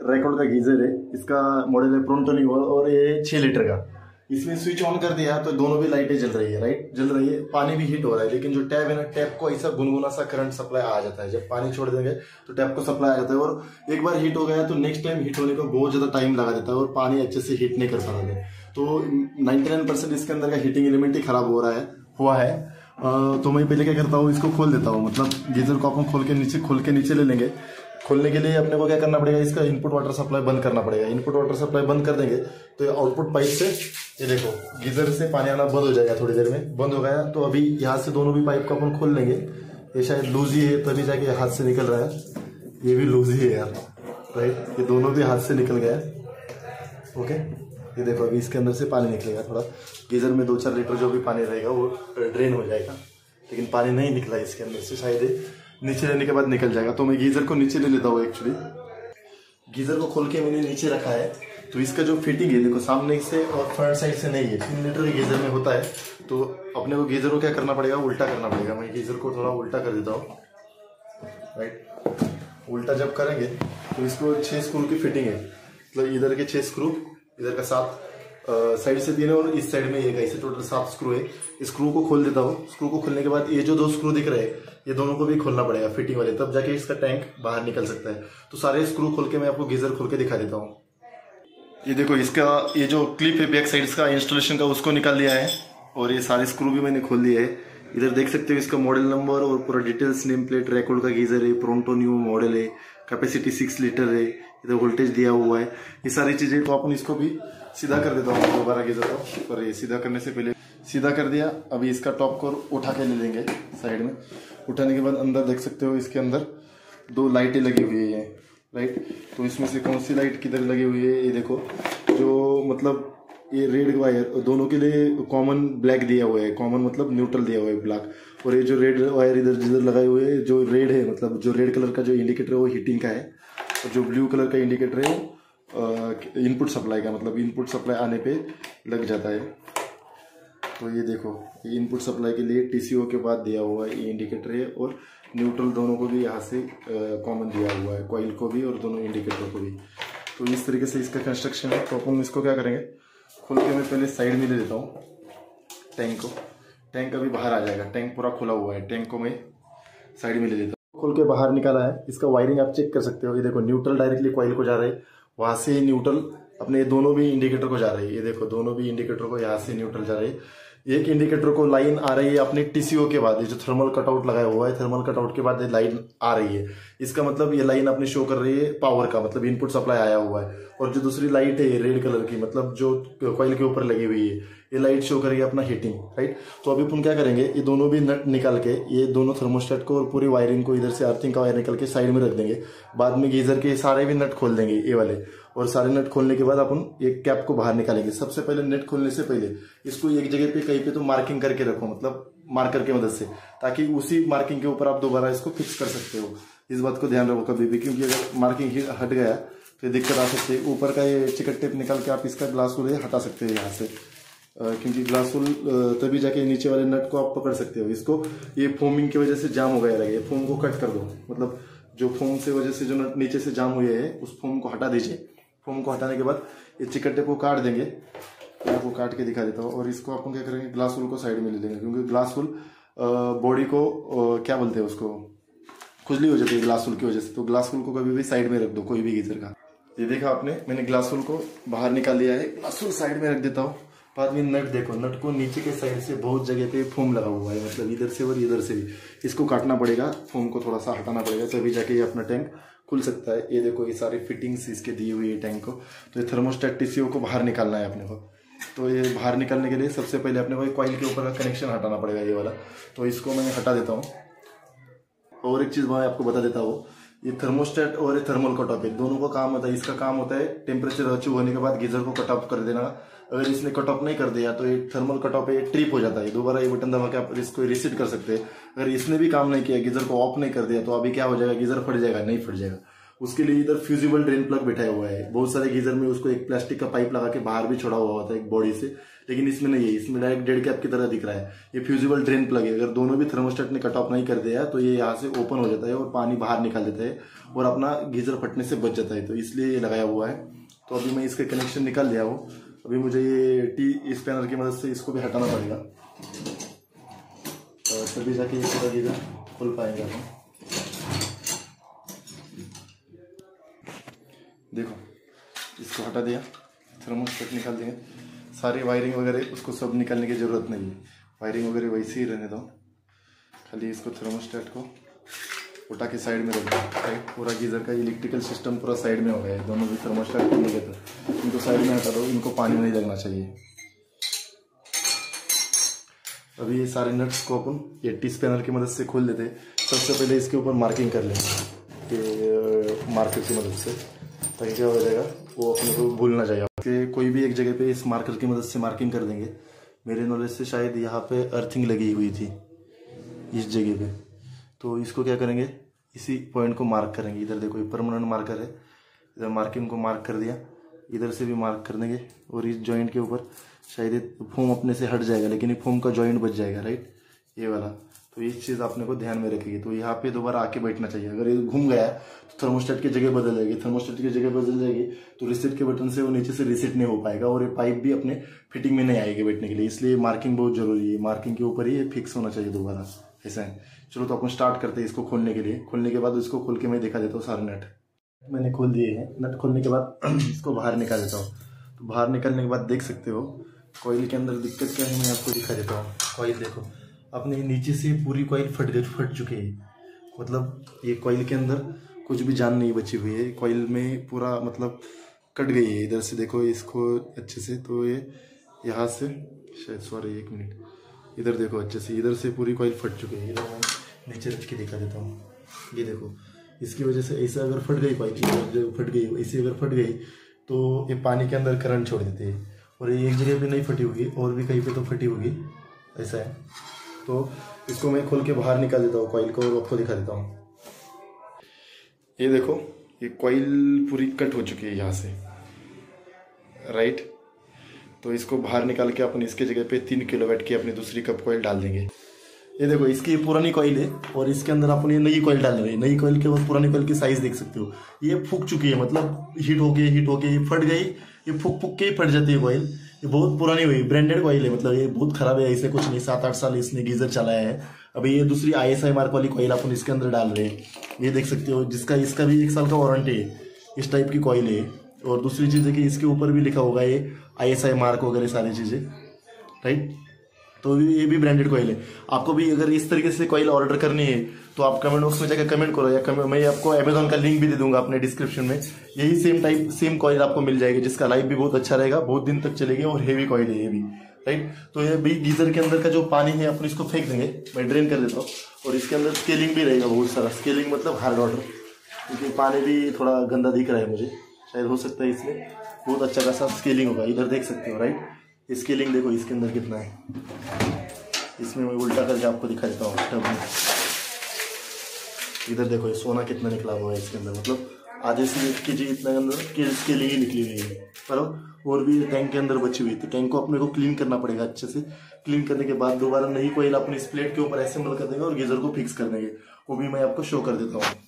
Record का geyser है, इसका मॉडल है प्रोंटोनियो और ये 6 लीटर का। इसमें स्विच ऑन कर दिया तो दोनों भी लाइटें जल रही है, राइट, जल रही है, पानी भी हीट हो रहा है। लेकिन जो टैप है ना, टैप को ऐसा गुनगुना सा करंट सप्लाई आ जाता है। जब पानी छोड़ देंगे तो टैप को सप्लाई आ जाता है, और एक बार हीट हो गया तो नेक्स्ट टाइम हीट होने को बहुत ज्यादा टाइम लगा देता है और पानी अच्छे से हीट नहीं कर पा रहे। तो 99% इसके अंदर का हीटिंग एलिमेंट ही खराब हुआ है। तो मैं पहले क्या करता हूँ, इसको खोल देता हूँ। मतलब गीजर को अपन खोल के नीचे ले लेंगे। खोलने के लिए अपने को क्या करना पड़ेगा, इसका इनपुट वाटर सप्लाई बंद करना पड़ेगा। इनपुट वाटर सप्लाई बंद कर देंगे तो आउटपुट पाइप से, ये देखो, गीजर से पानी आना बंद हो जाएगा। थोड़ी देर में बंद हो गया तो अभी यहाँ से दोनों भी पाइप को अपन खोल लेंगे। ये शायद लूज ही है तभी जाके हाथ से निकल रहा है। ये भी लूज ही है यार, राइट, ये दोनों भी हाथ से निकल गया। ओके, ये देखो अभी इसके अंदर से पानी निकलेगा। थोड़ा गीजर में 2-4 लीटर जो भी पानी रहेगा वो ड्रेन हो जाएगा, लेकिन पानी नहीं निकला इसके अंदर से, शायद नीचे लेने के बाद निकल जाएगा। तो मैं गीजर को नीचे ले लेता हूँ। एक्चुअली गीजर को खोल के मैंने नीचे रखा है। तो इसका जो फिटिंग है, देखो, सामने से और फ्रंट साइड से नहीं है। 3 लीटर के गीजर में होता है। तो अपने को गीजर को क्या करना पड़ेगा, उल्टा करना पड़ेगा। मैं गीजर को थोड़ा उल्टा कर देता हूँ, राइट। उल्टा जब करेंगे तो इसको 6 स्क्रू की फिटिंग है। मतलब इधर के 6 स्क्रू, इधर का 7, साइड से 3 और इस साइड में एक, ऐसे टोटल 7 स्क्रू है। स्क्रू को खोल देता हूँ। स्क्रू को खोलने के बाद ये जो 2 स्क्रू दिख रहे हैं, ये दोनों को भी खोलना पड़ेगा, फिटिंग वाले, तब जाके इसका टैंक बाहर निकल सकता है। तो सारे स्क्रू खोल के मैं आपको गीजर खोल के दिखा देता हूँ। ये देखो, इसका ये जो क्लिप है बैक साइड का इंस्टॉलेशन का, उसको निकाल लिया है और ये सारे स्क्रू भी मैंने खोल दिए है। इधर देख सकते हो इसका मॉडल नंबर और पूरा डिटेल्स, नेम प्लेट, रेकॉर्ड का गीजर है, प्रोंटोनियो मॉडल है, कैपेसिटी 6 लीटर है, इधर वोल्टेज दिया हुआ है, ये सारी चीजें। तो अपन इसको भी सीधा कर देता हूँ दोबारा गीजर को। और ये सीधा करने से पहले सीधा कर दिया। अभी इसका टॉप को उठा के ले लेंगे साइड में। उठाने के बाद अंदर देख सकते हो इसके अंदर 2 लाइटें लगी हुई है, राइट। तो इसमें से कौन सी लाइट किधर लगी हुई है, ये देखो, जो मतलब ये रेड वायर दोनों के लिए कॉमन ब्लैक दिया हुआ है। कॉमन मतलब न्यूट्रल दिया हुआ है, ब्लैक। और ये जो रेड वायर इधर जिधर लगाए हुए है, जो रेड है, मतलब जो रेड कलर का जो इंडिकेटर है वो हीटिंग का है, और जो ब्लू कलर का इंडिकेटर है वो इनपुट सप्लाई का, मतलब इनपुट सप्लाई आने पे लग जाता है। तो ये देखो, ये इनपुट सप्लाई के लिए टीसीओ के बाद दिया हुआ है ये इंडिकेटर है, और न्यूट्रल दोनों को भी यहाँ से कॉमन दिया हुआ है, कॉइल को भी और दोनों इंडिकेटर को भी। तो इस तरीके से इसका कंस्ट्रक्शन है। तो अपन इसको क्या करेंगे, खोल के मैं पहले साइड में ले लेता हूँ टैंक को। टैंक अभी बाहर आ जाएगा, टैंक पूरा खुला हुआ है। टैंक को मैं साइड में ले लेता हूँ। खोल के बाहर निकाला है। इसका वायरिंग आप चेक कर सकते हो। ये देखो, न्यूट्रल डायरेक्टली कॉइल को जा रहा है, वहां से न्यूट्रल अपने दोनों भी इंडिकेटर को जा रही है। ये देखो, दोनों भी इंडिकेटर को यहाँ से न्यूट्रल जा रही है। एक इंडिकेटर को लाइन आ रही है अपने टीसीओ के बाद, ये जो थर्मल कटआउट लगाया हुआ है, थर्मल कटआउट के बाद ये लाइन आ रही है। इसका मतलब ये लाइन अपने शो कर रही है पावर का, मतलब इनपुट सप्लाई आया हुआ है। और जो दूसरी लाइट है ये रेड कलर की, मतलब जो कॉइल के ऊपर लगी हुई है, ये लाइट शो करेगी अपना हीटिंग, राइट। तो अभी अपन क्या करेंगे, ये दोनों भी नट निकाल के, ये दोनों थर्मोस्टेट को और पूरी वायरिंग को इधर से अर्थिंग का वायर निकल के साइड में रख देंगे। बाद में गीजर के सारे भी नट खोल देंगे, ये वाले। और सारे नट खोलने के बाद अपन एक कैप को बाहर निकालेंगे। सबसे पहले नट खोलने से पहले इसको एक जगह पे कहीं पे तो मार्किंग करके रखो, मतलब मार्कर की मदद से, ताकि उसी मार्किंग के ऊपर आप दोबारा इसको फिक्स कर सकते हो। इस बात को ध्यान रखो कभी भी, क्योंकि अगर मार्किंग हट गया तो दिक्कत आ सकती है। ऊपर का ये चिकट टेप निकाल के आप इसका ग्लास होल हटा सकते हो यहाँ से, क्योंकि ग्लास होल तभी जाके नीचे वाले नट को आप पकड़ सकते हो। इसको ये फोमिंग की वजह से जाम हो गया रहेगा, फोम को कट कर दो, मतलब जो फोम से वजह से जो नट नीचे से जाम हुए हैं उस फोम को हटा दीजिए। फोम को हटाने के बाद ये चिकट टेप को काट देंगे। आपको काट के दिखा देता हूँ। और इसको अपन क्या करेंगे, ग्लास होल को साइड में ले लेंगे, क्योंकि ग्लास होल बॉडी को क्या बोलते हैं उसको, खुजली हो जाती है ग्लास होल की वजह से। तो ग्लास होल को कभी भी साइड में रख दो, कोई भी गीजर का। ये देखा आपने, मैंने ग्लास होल को बाहर निकाल लिया है। ग्लास होल साइड में रख देता हूँ। बाद में नट देखो, नट को नीचे के साइड से बहुत जगह पे फोम लगा हुआ है, मतलब इधर से और इधर से भी। इसको काटना पड़ेगा, फोम को थोड़ा सा हटाना पड़ेगा, तभी जाके ये अपना टैंक खुल सकता है। ये देखो, ये सारी फिटिंग्स इसके दी हुई है टैंक को। तो ये थर्मोस्टेट टीसीओ को बाहर निकालना है अपने को। तो ये बाहर निकालने के लिए सबसे पहले अपने को कॉइल के ऊपर का कनेक्शन हटाना पड़ेगा, ये वाला। तो इसको मैं हटा देता हूँ। और एक चीज मैं आपको बता देता हूँ, ये थर्मोस्टेट और ये थर्मल कट ऑफ है, दोनों का काम होता है। इसका काम होता है टेम्परेचर अचीव होने के बाद गीजर को कट ऑफ कर देना। अगर इसने कट ऑफ नहीं कर दिया तो ये थर्मल कट ऑफ है, ट्रिप हो जाता है। दोबारा ये बटन दबा के आप इसको रिसेट कर सकते हैं। अगर इसने भी काम नहीं किया, गीजर को ऑफ नहीं कर दिया, तो अभी क्या हो जाएगा, गीजर फट जाएगा, नहीं फट जाएगा। उसके लिए इधर फ्यूजिबल ड्रेन प्लग बैठाया हुआ है। बहुत सारे गीजर में उसको एक प्लास्टिक का पाइप लगा के बाहर भी छोड़ा हुआ होता है एक बॉडी से, लेकिन इसमें नहीं है, इसमें डायरेक्ट डेड कैप की तरह दिख रहा है। ये फ्यूजिबल ड्रेन प्लग है। अगर दोनों भी थर्मोस्टेट ने कट ऑफ नहीं कर दिया तो ये यहाँ से ओपन हो जाता है और पानी बाहर निकाल देता है और अपना गीजर फटने से बच जाता है, तो इसलिए ये लगाया हुआ है। तो अभी मैं इसका कनेक्शन निकाल लिया हूँ। अभी मुझे ये टी स्पैनर की मदद से इसको भी हटाना पड़ेगा, तभी जाके ये पूरा गीजर खुल पाएगा। देखो इसको हटा दिया, थर्मोस्टेट निकाल देंगे। सारी वायरिंग वगैरह उसको सब निकालने की ज़रूरत नहीं है, वायरिंग वगैरह वैसे ही रहने दो। खाली इसको थर्मोस्टेट को उठा के साइड में रख दो। पूरा गीजर का इलेक्ट्रिकल सिस्टम पूरा साइड में हो गया है। दोनों भी थर्मोस्टेट खोलने के तो इनको साइड में हटा दो, इनको पानी नहीं लगना चाहिए। अभी ये सारे नट्स को अपन ये टी स्पैनर की मदद से खोल देते हैं। सबसे पहले इसके ऊपर मार्किंग कर लेंगे मार्कर की मदद से, ताकि क्या हो जाएगा वो अपने को भूल ना जाएगा। कि कोई भी एक जगह पे इस मार्कर की मदद से मार्किंग कर देंगे। मेरे नॉलेज से शायद यहाँ पे अर्थिंग लगी हुई थी इस जगह पे, तो इसको क्या करेंगे, इसी पॉइंट को मार्क करेंगे। इधर देखो ये परमानेंट मार्कर है, इधर मार्किंग को मार्क कर दिया, इधर से भी मार्क कर देंगे। और इस जॉइंट के ऊपर शायद फोम अपने से हट जाएगा, लेकिन ये फोम का जॉइंट बच जाएगा, राइट, ये वाला। तो ये चीज़ आपने को ध्यान में रखेगी। तो यहाँ पे दोबारा आके बैठना चाहिए। अगर ये घूम गया तो थर्मोस्टेट की जगह बदल जाएगी, थर्मोस्टेट की जगह बदल जाएगी तो रिसेट के बटन से वो नीचे से रिसेट नहीं हो पाएगा और ये पाइप भी अपने फिटिंग में नहीं आएगी बैठने के लिए। इसलिए मार्किंग बहुत जरूरी है, मार्किंग के ऊपर ही ये फिक्स होना चाहिए दोबारा, ऐसा है। चलो तो अपन स्टार्ट करते हैं इसको खोलने के लिए। खोलने के बाद इसको खोल के मैं दिखा देता हूँ सारे नट। मैंने खोल दिए हैं नट। खोलने के बाद इसको बाहर निकाल देता हूँ। तो बाहर निकालने के बाद देख सकते हो कॉइल के अंदर दिक्कत क्या है, मैं आपको दिखा देता हूँ। कॉइल देखो, अपने नीचे से पूरी कॉइल फट चुकी है। मतलब ये कॉइल के अंदर कुछ भी जान नहीं बची हुई है। कॉइल में पूरा मतलब कट गई है। इधर से देखो इसको अच्छे से, तो ये यहाँ से शायद, सॉरी एक मिनट, इधर देखो अच्छे से, इधर से पूरी कॉइल फट चुकी है। इधर मैं नीचे रख के दिखा देता हूँ। ये देखो, इसकी वजह से ऐसा अगर फट गई कॉइल, जो फट गई ऐसे अगर फट गई तो ये पानी के अंदर करंट छोड़ देते हैं। और ये एक जगह पे नहीं फटी होगी, और भी कहीं पे तो फटी होगी, ऐसा है। तो इसको मैं खोल के बाहर निकाल देता हूँ कॉइल को और आपको दिखा देता हूँ। ये देखो ये कॉइल पूरी कट हो चुकी है यहाँ से, राइट। तो इसको बाहर निकाल के अपन इसके जगह पे 3 किलोवाट की अपनी दूसरी कप कॉइल डाल देंगे। ये देखो इसकी पुरानी कॉइल है और इसके अंदर अपन ये नई कॉइल डाल रहे हैं। नई कॉइल के बाद पुरानी कॉइल की साइज देख सकते हो, ये फूक चुकी है, मतलब हीट होके ये फट गई। ये फूक के ही फट जाती है कॉइल। ये बहुत पुरानी हुई, ब्रांडेड कॉइल है, मतलब ये बहुत खराब है, ऐसे कुछ नहीं। 7-8 साल इसने गीजर चलाया है। अभी ये दूसरी ISI मार्क वाली कॉइल अपन इसके अंदर डाल रहे हैं। ये देख सकते हो, जिसका इसका भी 1 साल का वारंटी है। इस टाइप की कॉइल है। और दूसरी चीज़ है कि इसके ऊपर भी लिखा होगा ये ISI मार्क वगैरह सारी चीज़ें, राइट। तो ये भी ब्रांडेड कॉइल है। आपको भी अगर इस तरीके से कॉइल ऑर्डर करनी है तो आप कमेंट बॉक्स में जाकर कमेंट करो, या मैं आपको अमेजोन का लिंक भी दे दूंगा अपने डिस्क्रिप्शन में। यही सेम कॉइल आपको मिल जाएगी, जिसका लाइफ भी बहुत अच्छा रहेगा, बहुत दिन तक चलेगी और हेवी कॉइल है ये भी, राइट। तो ये भी गीजर के अंदर का जो पानी है अपन इसको फेंक देंगे, मैं ड्रेन कर देता हूँ। और इसके अंदर स्केलिंग भी रहेगा बहुत सारा, स्केलिंग मतलब हार्ड वाटर, क्योंकि पानी भी थोड़ा गंदा दिख रहा है मुझे, शायद हो सकता है इसमें बहुत अच्छा खासा स्केलिंग होगा। इधर देख सकते हो, राइट। स्केलिंग देखो इसके अंदर कितना है। इसमें मैं उल्टा करके आपको दिखा देता हूँ टब में। इधर देखो ये सोना कितना निकला हुआ है इसके अंदर, मतलब आधे से केजी इतना अंदर के लिए निकली हुई है। पर और भी टैंक के अंदर बची हुई थी। टैंक को अपने को क्लीन करना पड़ेगा अच्छे से। क्लीन करने के बाद दोबारा नई कॉइल अपने इस प्लेट के ऊपर असेंबल कर देंगे और गीजर को फिक्स कर देंगे। वो भी मैं आपको शो कर देता हूँ।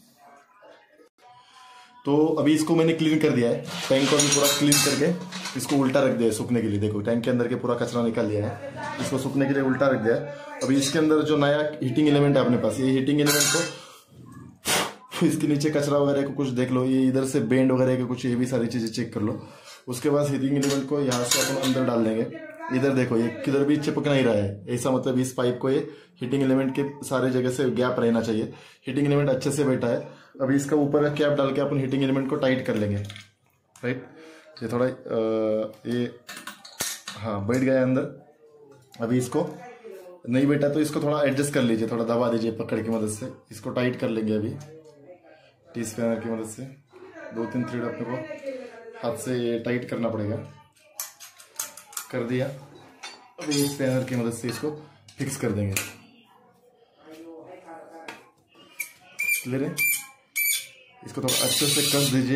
तो अभी इसको मैंने क्लीन कर दिया है, टैंक को भी पूरा क्लीन करके इसको उल्टा रख दिया है सूखने के लिए। देखो टैंक के अंदर के पूरा कचरा निकाल लिया है, इसको सूखने के लिए उल्टा रख दिया है। अभी इसके अंदर जो नया हीटिंग एलिमेंट है अपने पास, ये हीटिंग एलिमेंट को इसके नीचे कचरा वगैरह को कुछ देख लो, ये इधर से बेंड वगैरह के कुछ, ये भी सारी चीजें चेक कर लो। उसके बाद हीटिंग एलिमेंट को यहाँ से अपन अंदर डाल देंगे। इधर देखो ये किधर भी चिपक नहीं रहा है, ऐसा मतलब इस पाइप को ये हीटिंग एलिमेंट के सारे जगह से गैप रहना चाहिए। हीटिंग एलिमेंट अच्छे से बैठा है। अभी इसका ऊपर का कैप डाल के अपन हीटिंग एलिमेंट को टाइट कर लेंगे, राइट। ये थोड़ा ये हाँ बैठ गया अंदर। अभी इसको नहीं बैठा तो इसको थोड़ा एडजस्ट कर लीजिए, थोड़ा दबा दीजिए पकड़ की मदद से। इसको टाइट कर लेंगे अभी टी स्पैनर की मदद से। 2-3 थ्रेड अपने को हाथ से टाइट करना पड़ेगा। कर दिया। अभी स्पैनर की मदद से इसको फिक्स कर देंगे। क्लियर है। इसको थोड़ा अच्छे से कस दीजिए,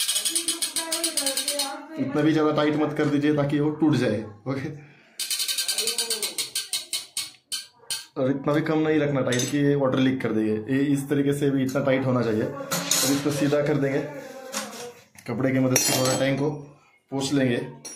इतना भी ज़्यादा टाइट मत कर दीजिए ताकि वो टूट जाए। ओके, और इतना भी कम नहीं रखना टाइट कि ये वाटर लीक कर देंगे। ये इस तरीके से भी इतना टाइट होना चाहिए। और इसको सीधा कर देंगे, कपड़े की मदद से थोड़ा टैंक को पोंछ लेंगे।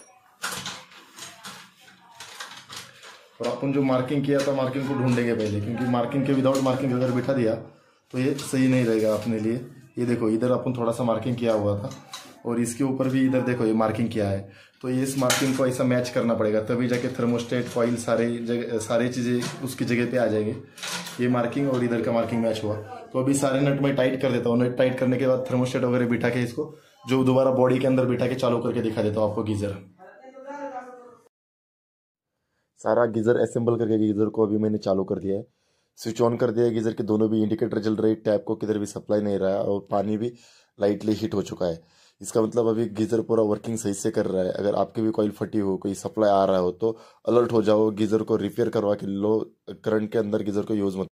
और अपन जो मार्किंग किया था मार्किंग को ढूंढेंगे पहले, क्योंकि मार्किंग के विदाउट मार्किंग अगर बिठा दिया तो ये सही नहीं रहेगा अपने लिए। ये देखो इधर अपन थोड़ा सा मार्किंग किया हुआ था और इसके ऊपर भी इधर देखो ये मार्किंग किया है, तो ये इस मार्किंग को ऐसा मैच करना पड़ेगा, तभी जाके थर्मोस्टेट कॉइल सारे चीज़ें उसकी जगह पे आ जाएंगे। ये मार्किंग और इधर का मार्किंग मैच हुआ, तो अभी सारे नट में टाइट कर देता हूँ। नट टाइट करने के बाद थर्मोस्टेट वगैरह बिठा के इसको जो दोबारा बॉडी के अंदर बिठा के चालू करके दिखा देता हूँ आपको गीजर। सारा गीजर असेंबल करके गीजर को अभी मैंने चालू कर दिया है, स्विच ऑन कर दिया है। गीजर के दोनों भी इंडिकेटर जल रहे, टैप को किधर भी सप्लाई नहीं रहा है और पानी भी लाइटली हीट हो चुका है। इसका मतलब अभी गीजर पूरा वर्किंग सही से कर रहा है। अगर आपकी भी कॉइल फटी हो, कोई सप्लाई आ रहा हो तो अलर्ट हो जाओ, गीजर को रिपेयर करवा के लो। करंट के अंदर गीजर को यूज मत